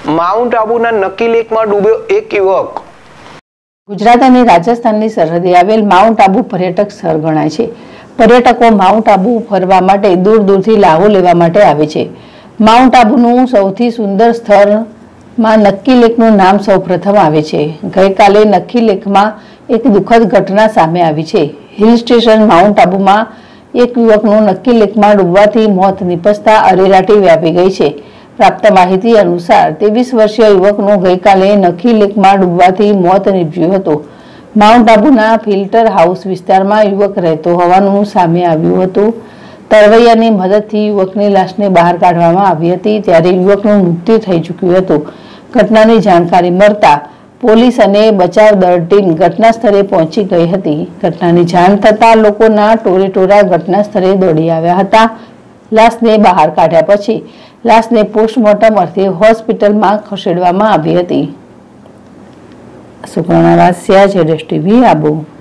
Mount આબુના નક્કી લેકમાં ડૂબ્યો એક યુવક। ગુજરાત અને રાજસ્થાનની સરહદે આવેલ માઉન્ટ આબુ પર્યટક સ્થળ ગણાય છે। પર્યટકો માઉન્ટ આબુ ફરવા માટે દૂર દૂરથી લાહો લેવા માટે આવે છે। માઉન્ટ આબુનું સૌથી સુંદર સ્થળમાં નક્કી લેકનું નામ સૌપ્રથમ આવે છે। ગઈકાલે નક્કી લેકમાં એક દુઃખદ ઘટના સામે આવી છે। હિલ સ્ટેશન માઉન્ટ આબુમાં એક યુવકનું નક્કી લેકમાં ડૂબવાથી મોત નિપજતા અરેરાટી વ્યાપી ગઈ છે। પ્રાપ્ત માહિતી અનુસાર 23 વર્ષીય યુવકનું ગઈકાલે નક્કી લેકમાં ડૂબવાથી મોત નીપજ્યું હતું। માઉન્ટ આબુના ફિલ્ટર હાઉસ વિસ્તારમાં યુવક રહેતો હોવાનું સામે આવ્યું હતું। તરવૈયાની મદદથી યુવકની લાશને બહાર કાઢવામાં આવી હતી, ત્યારે યુવકનું મૃત્યુ થઈ ચૂક્યું હતું। ઘટનાની જાણકારી મળતા પોલીસ અને બચાવ દળ ટીમ ઘટના સ્થળે પહોંચી ગઈ હતી। ઘટનાની જાણ થતાં લોકોના ટોળેટોળા ઘટના સ્થળે દોડી આવ્યા હતા। લાશને બહાર કાઢ્યા પછી લાશને પોસ્ટમોર્ટમ અર્થે હોસ્પિટલમાં ખસેડવામાં આવી હતી। સુકર્ણા વાસિયા, ZSTV આબુ।